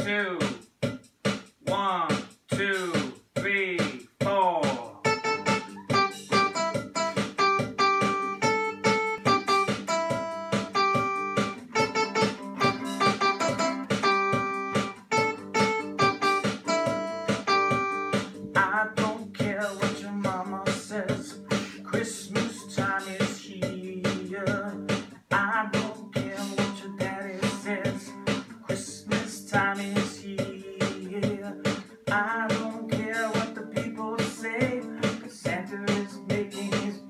two. 1, 2, 3, 4. I don't care what your mama says, Christmas time is here. I don't care what your daddy says, Christmas time is here. I don't care what the people say, 'cause Santa is making his